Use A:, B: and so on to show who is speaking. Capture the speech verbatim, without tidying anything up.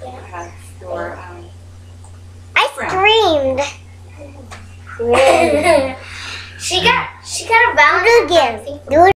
A: You have your um.
B: I
A: friend.
B: screamed.
C: she got she got a Valentine.
B: Do it again. Do it.